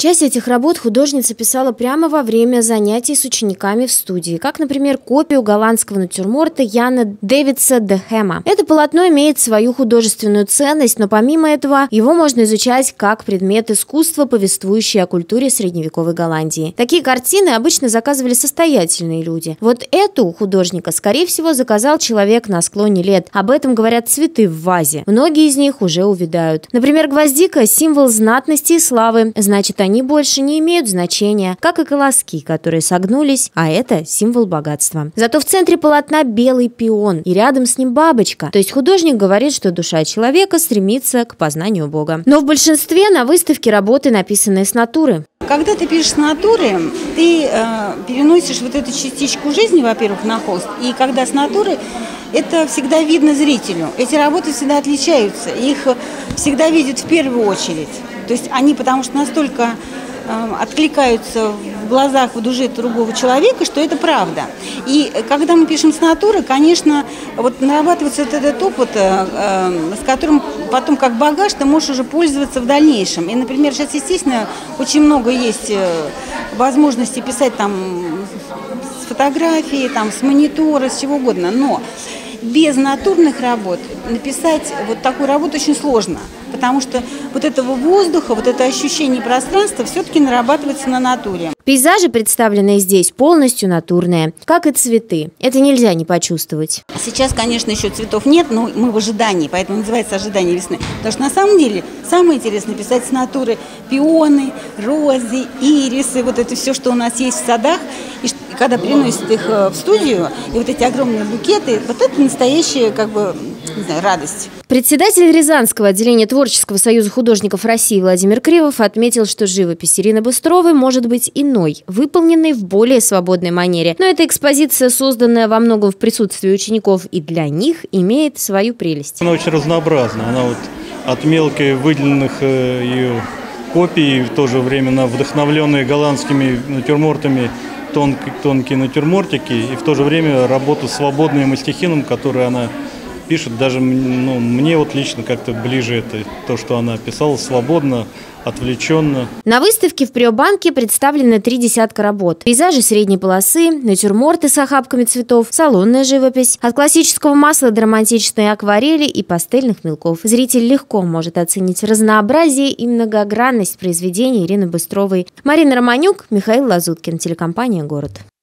Часть этих работ художница писала прямо во время занятий с учениками в студии, как, например, копию голландского натюрморта Яна Дэвидса де Хэма. Это полотно имеет свою художественную ценность, но помимо этого его можно изучать как предмет искусства, повествующий о культуре средневековой Голландии. Такие картины обычно заказывали состоятельные люди. Вот эту у художника, скорее всего, заказал человек на склоне лет. Об этом говорят цветы в вазе. Многие из них уже увядают. Например, гвоздика – символ знатности и славы, значит, они больше не имеют значения, как и колоски, которые согнулись, а это символ богатства. Зато в центре полотна белый пион, и рядом с ним бабочка. То есть художник говорит, что душа человека стремится к познанию Бога. Но в большинстве на выставке работы, написанные с натуры. Когда ты пишешь с натуры, ты переносишь вот эту частичку жизни, во-первых, на холст. И когда с натуры, это всегда видно зрителю. Эти работы всегда отличаются. Их всегда видят в первую очередь. То есть они потому что настолько откликаются в глазах, в душе другого человека, что это правда. И когда мы пишем с натуры, конечно, вот нарабатывается этот опыт, с которым потом как багаж ты можешь уже пользоваться в дальнейшем. И, например, сейчас, естественно, очень много есть возможностей писать там с фотографии, там, с монитора, с чего угодно, но без натурных работ написать вот такую работу очень сложно, потому что вот этого воздуха, вот это ощущение пространства все-таки нарабатывается на натуре. Пейзажи, представленные здесь, полностью натурные, как и цветы. Это нельзя не почувствовать. Сейчас, конечно, еще цветов нет, но мы в ожидании, поэтому называется «Ожидание весны». Потому что на самом деле самое интересное писать с натуры пионы, розы, ирисы, вот это все, что у нас есть в садах. И когда приносят их в студию, и вот эти огромные букеты, вот это настоящая, как бы, не знаю, радость. Председатель Рязанского отделения Творческого союза художников России Владимир Кривов отметил, что живопись Ирины Быстровой может быть иной, выполненной в более свободной манере. Но эта экспозиция, созданная во многом в присутствии учеников и для них, имеет свою прелесть. Она очень разнообразна. Она вот от мелких выделенных ее копий, в то же время вдохновленные голландскими натюрмортами, тонкие натюрмортики, и в то же время работа свободная мастихином, которую она пишет. Даже мне вот лично как-то ближе это то, что она писала свободно, отвлеченно. На выставке в Приобанке представлены 30 работ. Пейзажи средней полосы, натюрморты с охапками цветов, салонная живопись, от классического масла до романтичной акварели и пастельных мелков. Зритель легко может оценить разнообразие и многогранность произведений Ирины Быстровой. Марина Романюк, Михаил Лазуткин, телекомпания «Город».